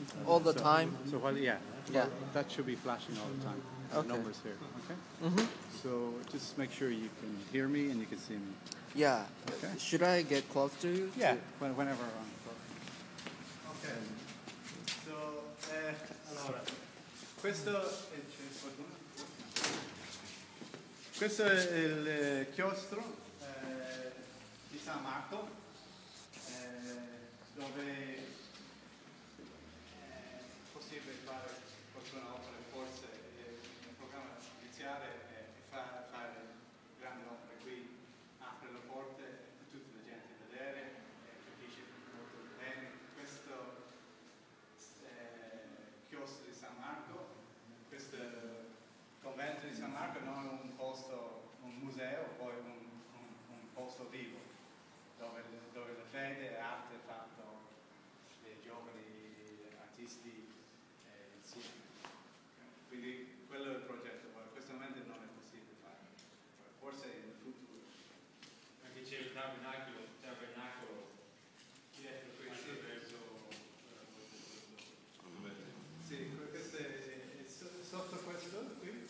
All the time? So Yeah. that should be flashing all the time. Okay. The numbers here, okay? Mm-hmm. So just make sure you can hear me and you can see me. Yeah. Okay. Should I get close to you? Whenever I'm ok. So, allora, questo è il chiostro di San Marco, dove è possibile fare qualcuna opera, forse il programma iniziale è fare grandi opere qui, apre le porte per tutta la gente a vedere e capisce molto bene. Questo chiostro di San Marco, questo convento di San Marco non è un posto, un museo, poi un posto vivo, dove la fede e arte è fatto dei giovani artisti insieme. Quindi quello è il progetto, ma in questo momento non è possibile fare, forse in futuro. Anche c'è il tabernacolo dietro questo verso sì, questo è sotto questo qui,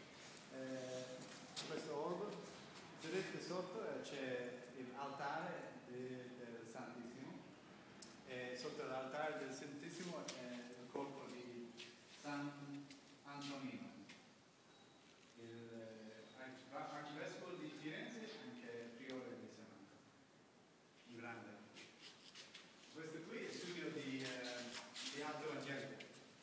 questo orbo, vedete sotto c'è l'altare del Santissimo, e sotto l'altare del Santissimo è il corpo di San Antonino, l'arcivescovo di Firenze e anche priore di San Marco, un grande. Questo qui è il studio di Aldo Angelico.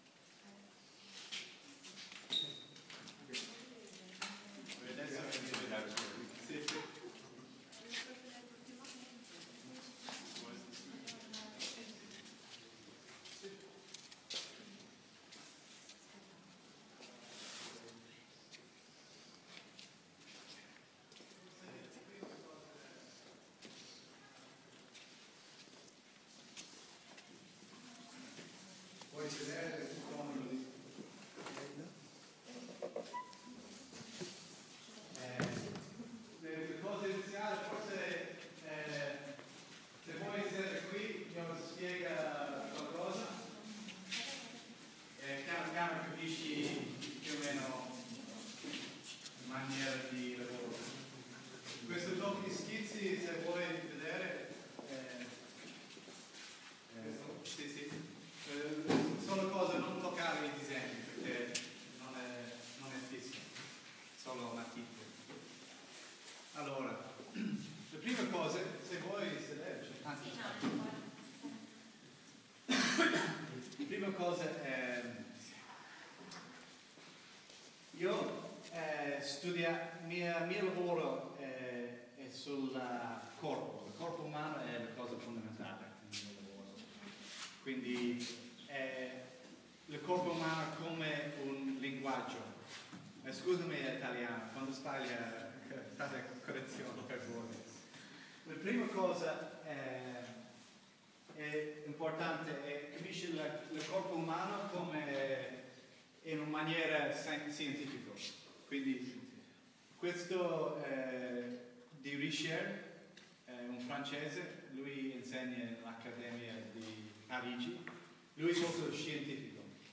Puoi sedere più comodo lì. Le cose iniziali, forse se vuoi sedere qui, io spiega qualcosa e piano piano capisci più o meno in maniera di lavoro. Questo dopo gli schizzi, se vuoi vedere, sì. Sono cose, non toccare i disegni perché non è fisso, solo matite. Allora, le prime cose, se vuoi sederci, anzi, la prima cosa è, io mio lavoro è sul corpo, il corpo umano è la cosa fondamentale nel mio lavoro, quindi il corpo umano come un linguaggio. Scusami italiano, quando sbagli fate correzione per voi. La prima cosa è importante è capisci il corpo umano come in una maniera scientifica. Quindi questo di Richer, un francese, lui insegna all'Accademia di Parigi, lui è molto scientifico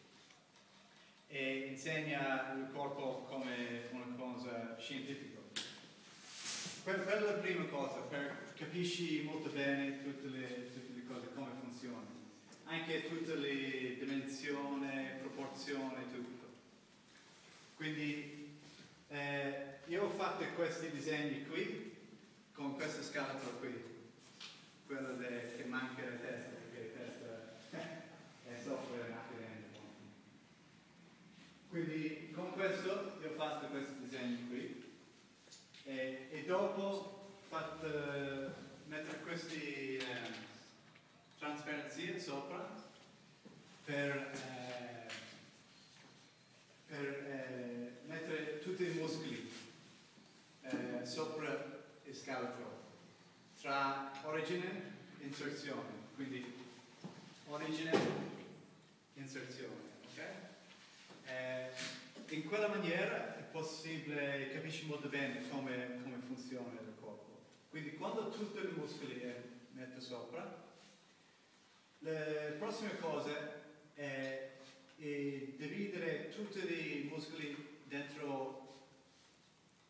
e insegna il corpo come una cosa scientifica. Quella è la prima cosa, per capisci molto bene tutte le cose, come funzionano, anche tutte le dimensioni, proporzioni, tutto. Quindi io ho fatto questi disegni qui, con questa scatola qui, quella che manca la testa, perché la testa è sopra e anche dentro. Quindi con questo io ho fatto questi disegni qui e dopo ho fatto mettere questi trasparenzie sopra per mettere tutti i muscoli sopra il scheletro tra origine e inserzione, quindi origine e inserzione, ok? In quella maniera è possibile, capisci molto bene come funziona il corpo. Quindi quando tutti i muscoli metto sopra, le prossime cose è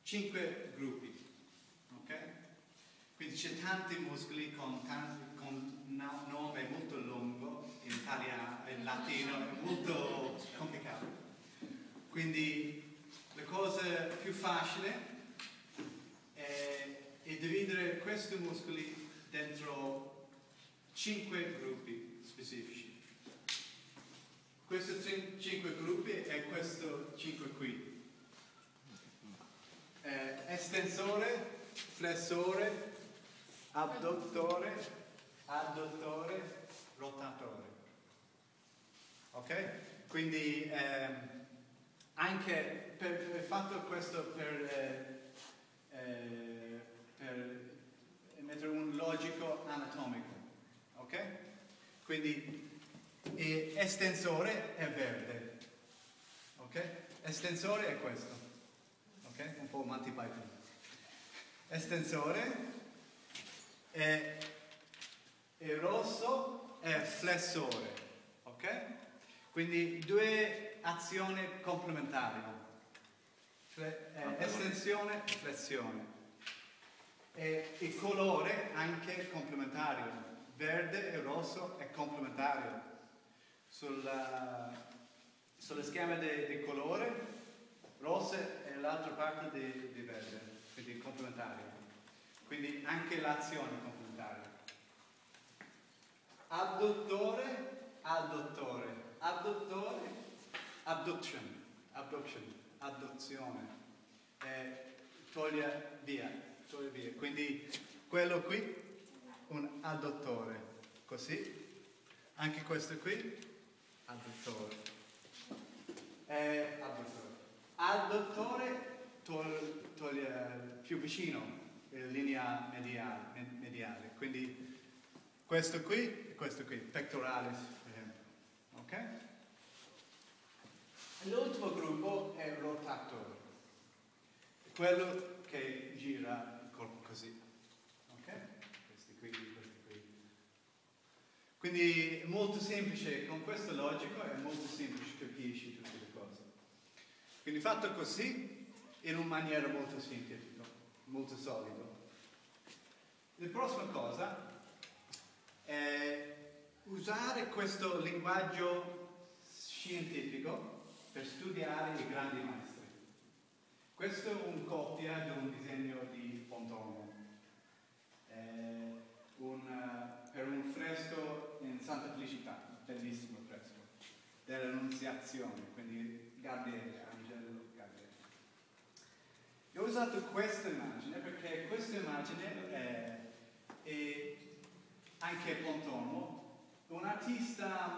5 gruppi, ok? Quindi c'è tanti muscoli con un nome molto lungo, in italiano, in latino, è molto complicato. Quindi la cosa più facile è dividere questi muscoli dentro 5 gruppi specifici. Questi 5 gruppi e questo 5 qui. Estensore, flessore, abduttore, adduttore, rotatore. Ok? Quindi anche fatto questo per mettere un logico anatomico. Ok? Quindi estensore è verde. Ok? Estensore è questo. Ok? Un po' Monty Python. Estensore è rosso è flessore. Ok? Quindi due azioni complementari. Estensione, flessione. E il colore anche complementario. Verde e rosso è complementario. Sulla schema di colore, rosso è l'altra parte di verde, quindi complementario. Quindi anche l'azione è complementaria. Abduttore, adduttore. Abduttore, adduzione. Toglie via. Quindi quello qui, un adduttore. Così. Anche questo qui, adduttore. Adduttore toglie più vicino la linea mediale. Quindi questo qui e questo qui, pectoralis, per esempio. Ok? L'ultimo gruppo è il rotatore. Quello che gira il corpo così. Ok? Questi qui. Quindi è molto semplice, con questo logico è molto semplice capisci tutte le cose. Quindi fatto così, in una maniera molto scientifica, molto solido. La prossima cosa è usare questo linguaggio scientifico per studiare i grandi maestri. Questo è una copia di un disegno di Pontormo. Per un fresco in Santa Felicità, bellissimo fresco, dell'Annunziazione, quindi Gabriele, Angelo Gabriele. Io ho usato questa immagine perché questa immagine è anche Pontormo, un artista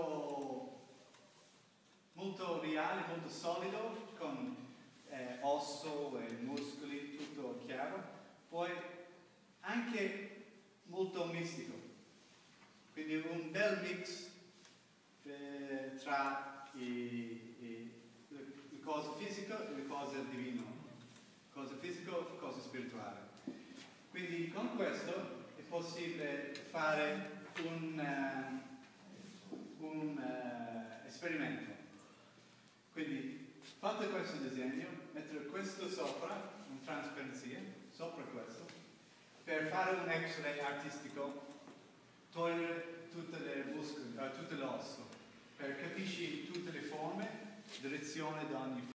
molto reale, molto solido, con osso e muscoli, tutto chiaro, poi anche molto mistico. Quindi un bel mix tra le cose fisiche e le cose divine, cose fisiche e cose spirituali. Quindi con questo è possibile fare un esperimento. Quindi fate questo disegno, mettere questo sopra, un trasparenza, sopra questo, per fare un X-ray artistico, togliere tutte l'osso, per capisci tutte le forme, direzione di ogni